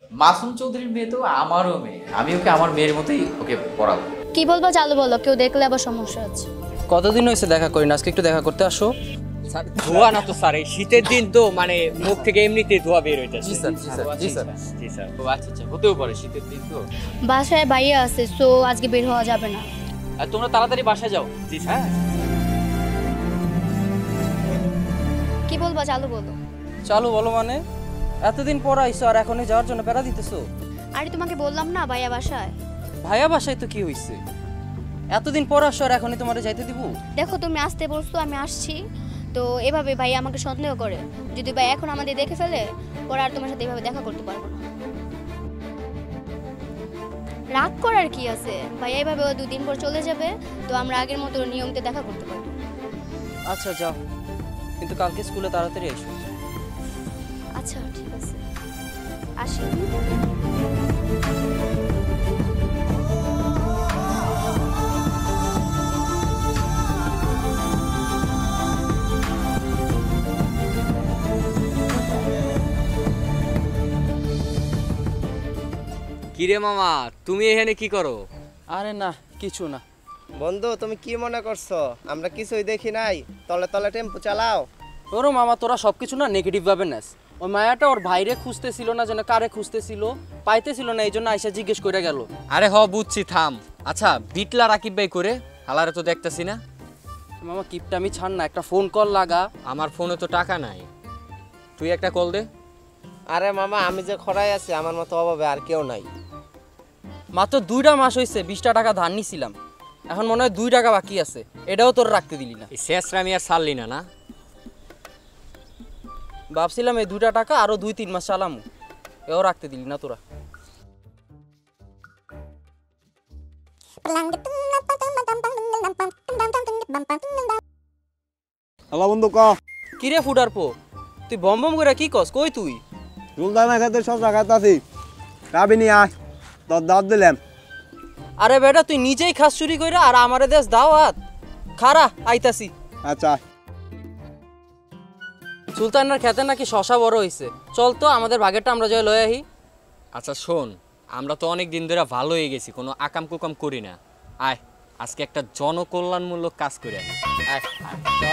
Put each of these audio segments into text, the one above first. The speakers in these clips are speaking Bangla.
মাসুম চৌধুরীর মেয়ে তো আমারও মেয়ে, আমি ওকে আমার মেয়ের মতোই ওকে পড়াবো। কি বলবো চালু বলো, কেউ দেখলে আবার সমস্যা আছে। কতদিন হয়েছে দেখা করি না, আজকে একটু দেখা করতে আসো। স্যার ধোয়া না তো স্যার, এই শীতের দিন তো মানে মুখ থেকে এমনিতেই ধোয়া বের হইতেছে। জি স্যার, জি স্যার, জি স্যার, জি স্যার। ও আচ্ছা আচ্ছা, হতেও পারে শীতের দিন তো। বাসায় বাইরে আছে, সো আজকে বের হওয়া যাবে না। আর তোমরা তাড়াতাড়ি বাসায় যাও। জি স্যার। কি বলবো চালু বলো। চালু বলো মানে? এতদিন পর আইসো আর এখনই যাওয়ার জন্য প্যারা দিতেছো? আরে তোমাকে বললাম না ভাইয়া বাসায়। ভাইয়া বাসায় তো কি হইছে? এতদিন পর আসো আর এখনই তোমারে যাইতে দিব? দেখো তুমি আসতে বলছো, আমি আসছি, তো এভাবে ভাই আমাকে সন্দেহ করে। যদি ভাই এখন আমাদের দেখে ফেলে, পরে আর তোমার সাথে এভাবে দেখা করতে পারবো না। রাগ করার কি আছে ভাই, এইভাবে ও 2 দিন পর চলে যাবে, তো আমরা আগের মতো নিয়মিত দেখা করতে পারবো। আচ্ছা যাও, কিন্তু কালকে স্কুলে তাড়াতাড়ি এসো। আচ্ছা ঠিক আছে, আসি। কিরে মামা, তুমি এখানে কি করো? আরে না, কিছু না। বন্ধু তুমি কি মনে করছো আমরা কিছুই দেখি নাই? তলে তলে টেম্পু চালাও। ওরও মামা, তোরা সবকিছু না নেগেটিভ ভাবে নেস। ওই মায়াটা ওর ভাইরে খুঁজতেছিল না, যেন কারে খুঁজতেছিল, পাইতেছিল না, এই জন্য আইসা জিজ্ঞেস করে গেল। আরে বুঝছি, থাম। আচ্ছা বিটলা রাকিব ভাই করে হালারে তো দেখতেছি না। মামা কিপটা আমি ছাড় না, একটা ফোন কল লাগা। আমার ফোনে তো টাকা নাই, তুই একটা কল দে। আরে মামা আমি যে খরাই আছি, আমার মতো অভাবে আর কেউ নাই। মাত্র 2টা মাস হয়েছে 20টা টাকা ধার নিছিলাম, এখন মনে হয় 2 টাকা বাকি আছে, এটাও তোর রাখতে দিলি না। এই শেষরা আমি আর ছাড়লি না না? ভাবছিলাম এই 2টা টাকা আরো 2-3 মাস চালামু, এও রাখতে দিলি না তোরা। হ্যালো বন্ধু ক। কিরে ফুটার পো, তুই বম বম করে কি কস? কই তুই? জুলদানা খেতে শশা খাইতাছি, রাবি নি আয়, তোর দাওয়াত দিলাম। আরে বেটা তুই নিজেই খাস চুরি কইরা আর আমারে দেশ দাওয়াত? খারা আইতাছি। আচ্ছা সুলতানের খেতে নাকি শশা বড় হইছে, চল তো আমাদের ভাগেরটা আমরা যাই লয়ে আহি। আচ্ছা শোন, আমরা তো অনেক দিন ধরে ভালো হয়ে গেছি, কোনো আকাম কুকাম করি না। আয় আজকে একটা জনকল্যাণমূলক কাজ করে আয়। আয় চল।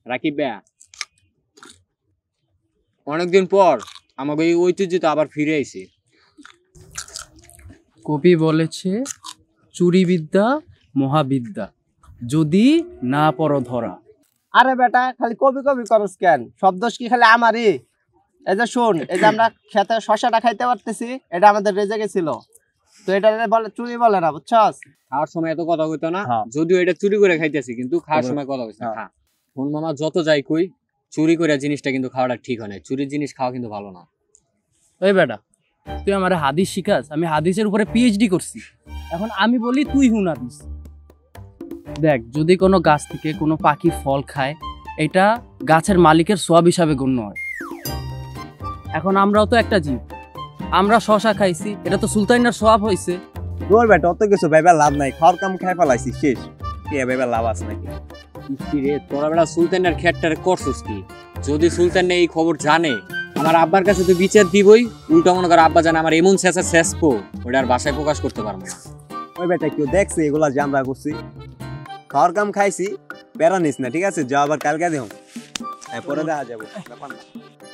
রাকিব ভাইয়া, অনেকদিন পর আমাকে এই ঐতিহ্য তো আবার ফিরে আইছে। কবি বলেছে, চুরি বিদ্যা মহাবিদ্যা, যদি না পড়ো ধরা। আরে বেটা খালি কবি কবি করস কেন? সব দোষ কি খালি আমারই? এই যে শোন, এই যে আমরা খেতে শশাটা খাইতে পারতেছি, এটা আমাদের রেজে গেছিল, তো এটা বলে চুরি বলে না, বুঝছস? খাওয়ার সময় এত কথা কইতো না, হ্যাঁ। যদিও এটা চুরি করে খাইতেছি, কিন্তু খাওয়ার সময় কথা কইছে হ্যাঁ। খা। ফোন মামা যত যাই কই, চুরি করে জিনিসটা কিন্তু খাওয়াটা ঠিক হয় না। চুরির জিনিস খাওয়া কিন্তু ভালো না। ওই বেটা, তুই আমার হাদিস শিখাস? আমি হাদিসের উপরে পিএইচডি করছি। এখন আমি বলি তুই হুন হাদিস। দেখ, যদি কোনো গাছ থেকে কোনো পাখি ফল খায়, এটা গাছের মালিকের সওয়াব হিসাবে গণ্য হয়। এখন আমরাও তো একটা জীব, আমরা শশা খাইছি, এটা তো সুলতানের সওয়াব হইছে। তোর বেটা অত কিছু ভাইবা লাভ নাই, খাওয়ার কাম খাই ফেলাইছি শেষ, কি ভাইবা লাভ আছে নাকি? কি রে তোরা বেটা সুলতানের খেটটারে করছিস কি? যদি সুলতান এই খবর জানে, আমার আব্বার কাছে তো বিচার দিবই। উল্টা মনে কর আব্বা জানে আমার এমন শেষা শেষপো, ওটা আর বাসায় প্রকাশ করতে পারবো না। ওই বেটা কেউ দেখছে এগুলা যে আমরা করছি? খাওয়ার কাম খাইছি, বেড়া নিস না, ঠিক আছে? যা আবার কালকে দেহ, পরে দেখা যাবো, ব্যাপার না।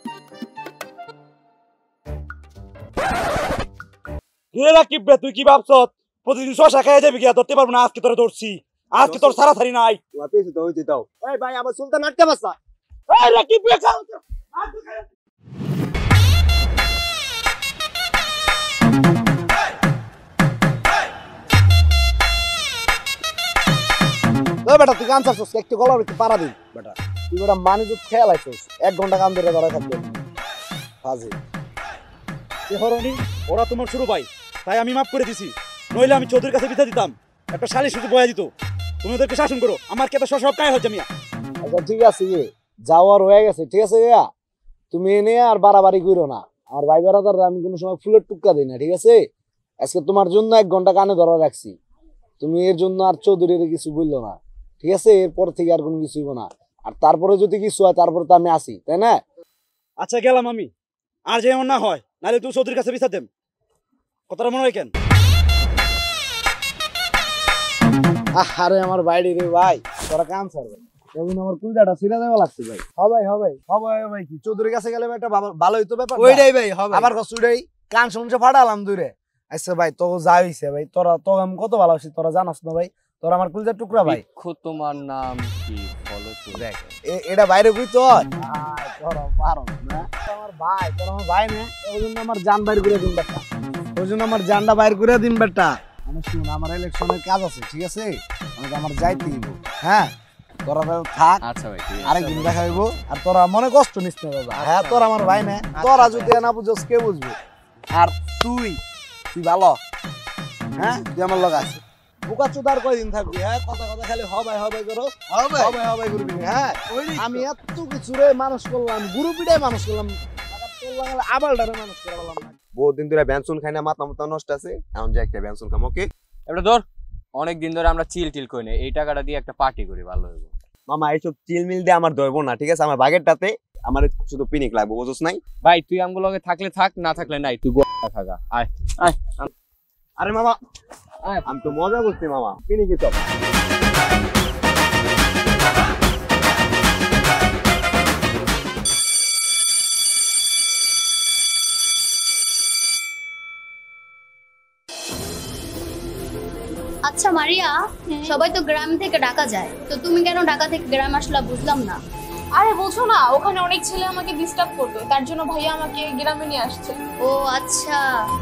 রাকিব বে, তুই কি ভাবছ প্রতিদিন শশা খাইয়া যাবি? গিয়া ধরতে পারবো না, আজকে তোরা ধরছি, আজকে তোর ছাড়াছাড়ি নাই। তোমার পেয়েছি তো হইতে দাও। এই ভাই, আমার সুলতান আটকে বাসা। এই রাকিব বে, খাও তো। বেটা তুই গান চাচ্ছিস, একটু গলার একটু পাড়া দিন বেটা। তুই বেটা মানুষ খেয়াল আছিস, 1 ঘন্টা কাম ধরে ধরা থাকবে হাজি। ওরা তোমার শুরু ভাই, তাই আমি মাফ করে দিছি, নইলে আমি চৌধুরীর কাছে বিচার দিতাম, একটা শালি শুধু বয়া দিত। তুমি ওদেরকে শাসন করো, আমার কেতা সব কায় হচ্ছে মিয়া। আচ্ছা ঠিক আছে, যাওয়ার হয়ে গেছে, ঠিক আছে ইয়া, তুমি এনে আর বাড়াবাড়ি করো না। আমার ভাই বেড়াদার আমি কোনো সময় ফুলের টুক্কা দিই না, ঠিক আছে? আজকে তোমার জন্য 1 ঘন্টা কানে ধরা রাখছি, তুমি এর জন্য আর চৌধুরীর কিছু বললো না, ঠিক আছে? এরপর থেকে আর কোনো কিছু হইব না। আর তারপরে যদি কিছু হয়, তারপরে তো আমি আসি, তাই না? আচ্ছা গেলাম আমি, আর যেমন না হয়, নাহলে তুই চৌধুরীর কাছে বিচার দেম। কথাটা মনে হয় কেন? আরে আমার বাইরে রে ভাই, তোরা কাম ছাড়বে, এখন আমার কুলজাটা ছিঁড়ে দেওয়া লাগছে ভাই। হবে ভাই কি চৌধুরীর কাছে গেলে একটা ভালো হইতো ব্যাপার। ওইটাই ভাই হবে। আবার কষ্টটাই কান শুনছে ফাটালাম দূরে। আচ্ছা ভাই, তো যা হইছে ভাই, তোরা তো আমি কত ভালো আছি, তোরা জানাস না ভাই, তোরা আমার কুলজার টুকরা ভাই। তোমার নাম কি? ফলো তো দেখ, এটা বাইরে কই তো তোরা পারো না, আমার ভাই, তোরা আমার ভাই না, ওই জন্য আমার জান বাইর করে দিন বেটা, ওই জন্য আমার জানটা বাইর করে দিন বেটা। আমি শুন, আমার ইলেকশনের কাজ আছে, ঠিক আছে? আমার যাইতে দিব, হ্যাঁ? তোরা থাক, আচ্ছা ভাই, ঠিক আছে। আরেকদিন দেখা হইব। আর তোরা মনে কষ্ট নিস না দাদা, হ্যাঁ? তোরা আমার ভাই না, তোরা যদি না বুঝোস কে বুঝবে? আর তুই ভালো, হ্যাঁ? তুই আমার লগ আছে, বুকা চুদার কয়দিন থাকবি? হ্যাঁ, কথা খালি হবাই করো, হবাই করবি, হ্যাঁ? আমি এত কিছু রে মানুষ করলাম, গুরু পিড়াই মানুষ করলাম, আবালটারে মানুষ করে বললাম না। বহুত দিন ধরে বেনসুন খাই না, মাথা মাথা নষ্ট আছে, এখন যে একটা বেনসুন খাম। ওকে এটা ধর, অনেক দিন ধরে আমরা চিল টিল করি না, এই টাকাটা দিয়ে একটা পার্টি করি, ভালো হইব। মামা, এইসব চিল মিল দিয়ে আমার ধরবো না, ঠিক আছে? আমার বাগেরটাতে আমার শুধু পিনিক লাগবে, বুঝোস নাই? ভাই তুই আমগুলো থাকলে থাক, না থাকলে নাই, তুই থাকা। আয় আয়। আরে মামা, আমি তো মজা করছি মামা, পিনিকি চপ। আচ্ছা মারিয়া, সবাই তো গ্রাম থেকে ঢাকা যায়, তো তুমি কেন ঢাকা থেকে গ্রাম আসলা বুঝলাম না। আরে বোঝো না, ওখানে অনেক ছেলে আমাকে ডিস্টার্ব করবে, তার জন্য ভাইয়া আমাকে গ্রামে নিয়ে আসছে। ও আচ্ছা,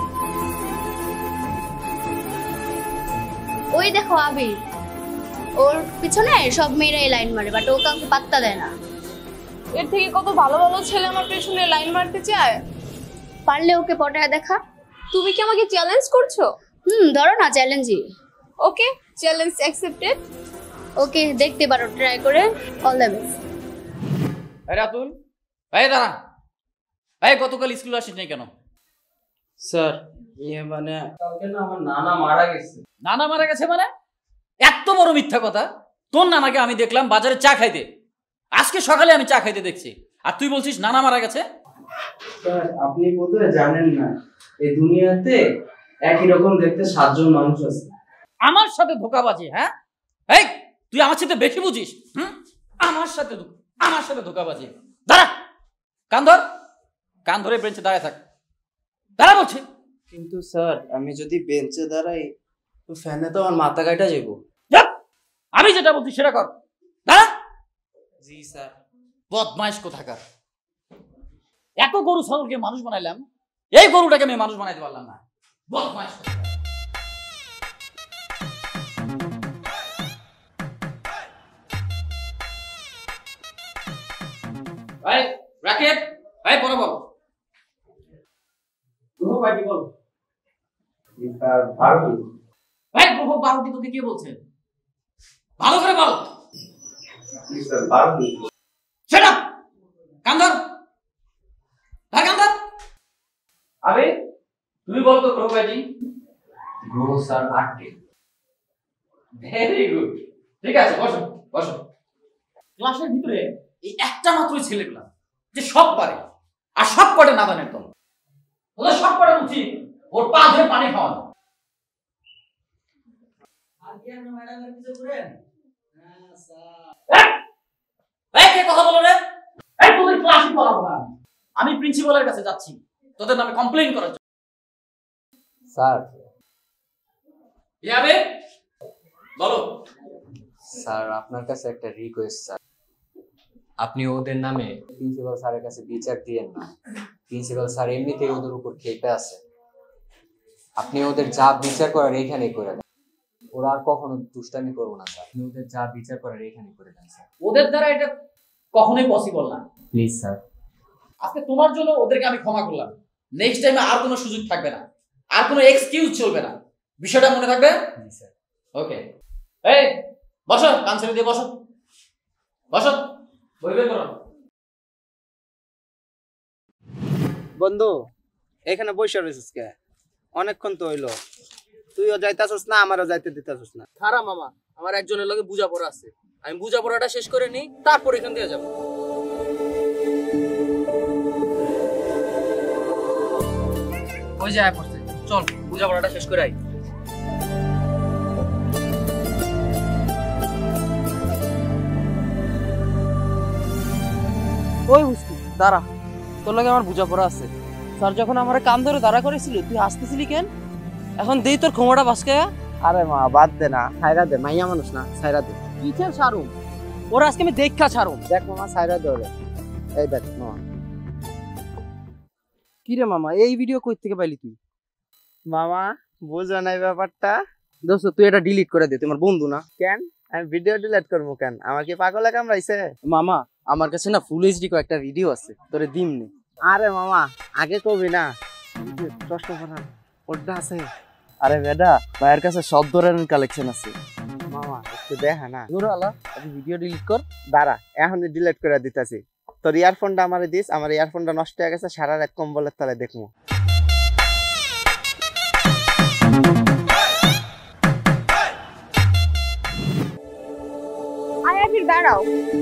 ওই দেখো আবি, ওর পিছনে সব মেয়েরাই লাইন মারে, বাট ও কাউকে পাত্তা দেয় না। এর থেকে কত ভালো ভালো ছেলে আমার পেছনে লাইন মারতে চায়। পারলে ওকে পটায় দেখা। তুমি কি আমাকে চ্যালেঞ্জ করছো? ধরো না চ্যালেঞ্জই। ওকে, চ্যালেঞ্জ অ্যাকসেপ্টেড। ওকে, দেখতে পারো ট্রাই করে। All the best. এই রাতুল, এই দাঁড়া, এই গতকাল স্কুল আসিস নাই কেন? স্যার, মানে কালকে না আমার নানা মারা গেছে। নানা মারা গেছে মানে? এত বড় মিথ্যা কথা! তোর নানাকে আমি দেখলাম বাজারে চা খাইতে, আজকে সকালে আমি চা খাইতে দেখছি, আর তুই বলছিস নানা মারা গেছে? স্যার, আপনি বোধহয় জানেন না, এই দুনিয়াতে একই রকম দেখতে 7 জন মানুষ আছে। আমার সাথে ধোকাবাজি? হ্যাঁ, এই তুই আমার সাথে বেশি বুঝিস। আমার সাথে আমার সাথে ধোকাবাজি। দাঁড়া, কান ধরে বেঞ্চে দাঁড়ায় থাক। দাঁড়া বলছি। কিন্তু স্যার আমি যদি বেঞ্চে দাঁড়াই তো ফ্যানে তো আমার মাথা কাটা যাবো। আমি যেটা বলছি সেটা কর। দাঁড়া। জি স্যার। বদমাইশ কোথাকার। এত গরু ছাগলকে মানুষ বানাইলাম, এই গরুটাকে আমি মানুষ বানাইতে পারলাম না। বদমাইশ কোথাকার। ভাই রাকেট, ভাই পরে বল। গ্রহ কয়টি বল? স্যার 12টি। ভাই গ্রহ 12টি তোকে কে বলছে? ভালো করে বল। স্যার 12টি। Shut up. কান্দর। ভাই কান্দর। আরে তুমি বল তো গ্রহ কয়টি? গ্রহ স্যার 8টি। Very good. ঠিক আছে, বসো বসো। ক্লাসের ভিতরে এই একটা মাত্রই ছেলেগুলা যে সব পারে, আর সব পারে নাদানের দল। ওদের সব পারে উচিত ওর পা ধরে পানি খাওয়ানো। আর কি আপনি ম্যাডামের কিছু করেন? হ্যাঁ স্যার। এই কে কথা বলো রে? এই তোদের ক্লাসই পড়াবো না। আমি প্রিন্সিপালের কাছে যাচ্ছি তোদের নামে কমপ্লেইন করার জন্য। স্যার। ইয়াবে বলো। স্যার আপনার কাছে একটা রিকোয়েস্ট স্যার, আপনি ওদের নামে প্রিন্সিপাল স্যারের কাছে বিচার দিয়েন না। প্রিন্সিপাল স্যার এমনিতেই ওদের উপর খেপে আছে। আপনি ওদের যা বিচার করার এইখানেই করে দেন। ওরা আর কখনো দুষ্টামি করবো না স্যার। আপনি ওদের যা বিচার করার এইখানেই করে দেন স্যার। ওদের দ্বারা এটা কখনোই পসিবল না। Please sir. আজকে তোমার জন্য ওদেরকে আমি ক্ষমা করলাম। নেক্সট টাইমে আর কোনো সুযোগ থাকবে না, আর কোনো এক্সকিউজ চলবে না। বিষয়টা মনে থাকবে? জি স্যার। ওকে। এই বসো, কান ছেড়ে দিয়ে বসো। বসো, বই বের করো। বন্ধু এখানে বসে রয়েছিস কে? অনেকক্ষণ তো হইলো, তুইও যাইতাছিস না, আমারও যাইতে দিতাছিস না। খারাপ মামা, আমার একজনের লগে বোঝাপড়া আছে, আমি বোঝাপড়াটা শেষ করে নিই, তারপর এখান থেকে যাবো। ওই যে আয় পড়ছে, চল বোঝাপড়াটা শেষ করে আই। ওই বুঝতি দাঁড়া, তোর লগে আমার বোঝাপড়া আছে। স্যার যখন আমার কান ধরে দাঁড়া করেছিল তুই হাসতেছিলি কেন? এখন দেই তোর ক্ষমাটা বাসকায়া। আরে মা বাদ দে না, ছাইরা দে, মাইয়া মানুষ না, ছাইরা দে। কিসের ছাড়ুম? ওরা আজকে আমি দেখা ছাড়ুম। দেখ মামা, ছাইরা দে ওরে। এই দেখ মামা। কি রে মামা, এই ভিডিও কই থেকে পাইলি তুই? মামা বুঝো নাই ব্যাপারটা? দোস্ত তুই এটা ডিলিট করে দে, তোমার বন্ধু না। কেন আমি ভিডিও ডিলিট করবো কেন? আমার কি পাগলে কামড়াইছে? মামা আমার কাছে না ফুল এইচডি কয়েকটা ভিডিও আছে, তোরে দিমনি। আরে মামা আগে কবি না, প্রশ্ন করার ওটা আছে। আরে বেডা, ভাইয়ের কাছে সব ধরনের কালেকশন আছে। মামা একটু দেখা না। আলা আপনি ভিডিও ডিলিট কর। দাঁড়া এখন ডিলিট করে দিতেছি। তোর ইয়ারফোনটা আমারে দিস, আমার ইয়ারফোনটা নষ্ট হয়ে গেছে, সারা রাত কম্বলের তলায় দেখবো। দাঁড়াও।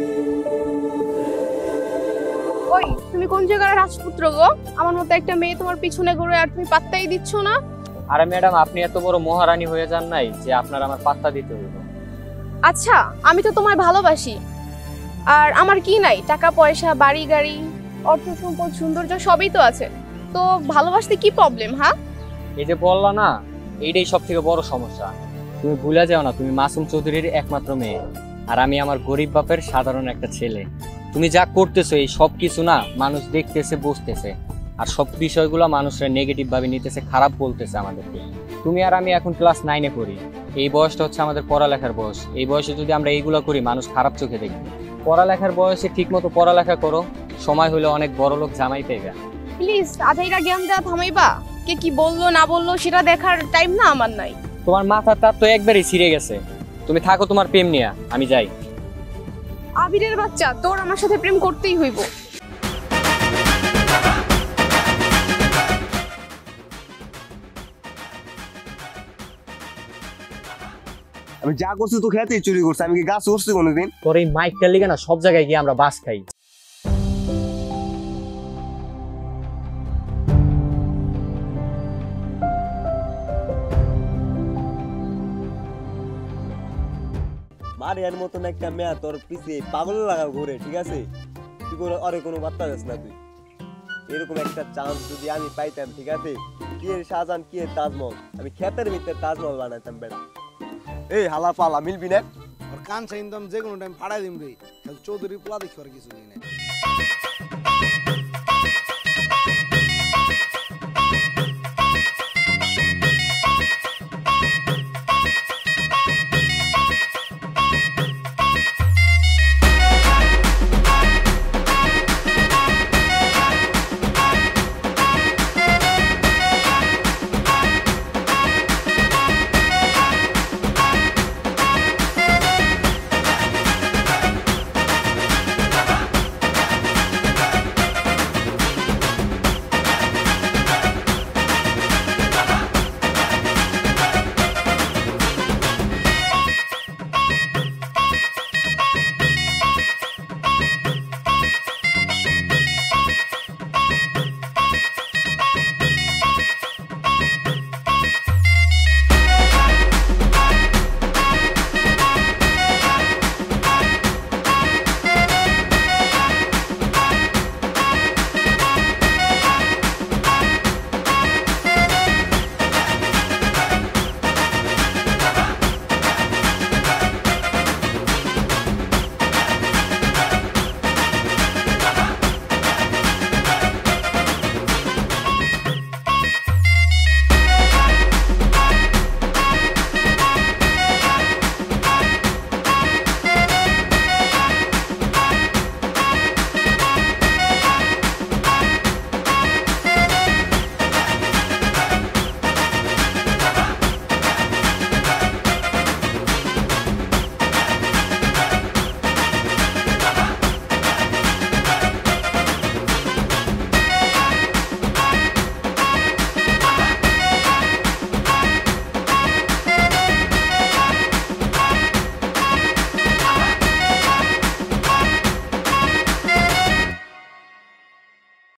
ওই তুমি কোন জায়গার রাজপুত্র গো? আমার মতো একটা মেয়ে তোমার পিছনে ঘুরে আর তুমি পাত্তাই দিচ্ছ না। আরে ম্যাডাম, আপনি এত বড় মহারানী হয়ে যান নাই যে আপনার আমার পাত্তা দিতে হইব। আচ্ছা আমি তো তোমায় ভালোবাসি, আর আমার কি নাই? টাকা পয়সা, বাড়ি গাড়ি, অর্থ সম্পদ, সৌন্দর্য সবই তো আছে, তো ভালোবাসতে কি প্রবলেম? হ্যাঁ এই যে বললা না, এইটাই সব থেকে বড় সমস্যা। তুমি ভুলে যাও না, তুমি মাসুম চৌধুরীর একমাত্র মেয়ে, আর আমি আমার গরিব বাপের সাধারণ একটা ছেলে। তুমি যা করতেছো এই সব কিছু না মানুষ দেখতেছে, বুঝতেছে, আর সব বিষয়গুলো মানুষরা নেগেটিভ ভাবে নিতেছে, খারাপ বলতেছে আমাদেরকে। তুমি আর আমি এখন ক্লাস 9-এ পড়ি, এই বয়সটা হচ্ছে আমাদের পড়ালেখার বয়স। এই বয়সে যদি আমরা এইগুলো করি মানুষ খারাপ চোখে দেখবে। পড়ালেখার বয়সে ঠিক মতো পড়ালেখা করো, সময় হলে অনেক বড় লোক জামাই পেয়ে। প্লিজ আজাইরা জ্ঞান দেওয়া থামাইবা। কে কি বললো না বললো সেটা দেখার টাইম না আমার নাই। তোমার মাথার তার তো একবারই ছিঁড়ে গেছে, তুমি থাকো তোমার প্রেম নিয়ে, আমি যাই। আবিরের বাচ্চা, তোর আমার সাথে প্রেম করতেই হইব। আমি যা করছি তো খেতেই চুরি করছি, আমি কি গাছ উঠছি কোনোদিন? তোর এই মাইকটার লিগে না সব জায়গায় গিয়ে আমরা বাস খাই। মারিয়ার মতন একটা মেয়া তোর পিছে পাগল লাগা ঘুরে, ঠিক আছে? তুই আরে কোনো বার্তা যাস না তুই। এরকম একটা চান্স যদি আমি পাইতাম, ঠিক আছে, কি এর শাহজাহান কি এর তাজমহল, আমি ক্ষেতের ভিতরে তাজমহল বানাইতাম বেড়া। এই হালা পালা মিলবি না? আর কান চাইতাম যে কোনো টাইম ফাড়াই দিম রে। চৌধুরী পোলা দেখি আর কিছু নেই।